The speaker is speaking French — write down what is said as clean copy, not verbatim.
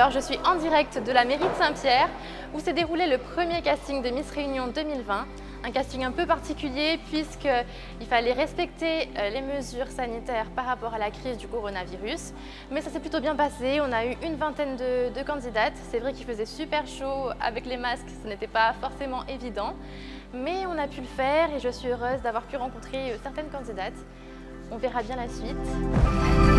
Alors je suis en direct de la mairie de Saint-Pierre où s'est déroulé le premier casting de Miss Réunion 2020. Un casting un peu particulier puisqu'il fallait respecter les mesures sanitaires par rapport à la crise du coronavirus. Mais ça s'est plutôt bien passé, on a eu une vingtaine de candidates. C'est vrai qu'il faisait super chaud avec les masques, ce n'était pas forcément évident. Mais on a pu le faire et je suis heureuse d'avoir pu rencontrer certaines candidates. On verra bien la suite.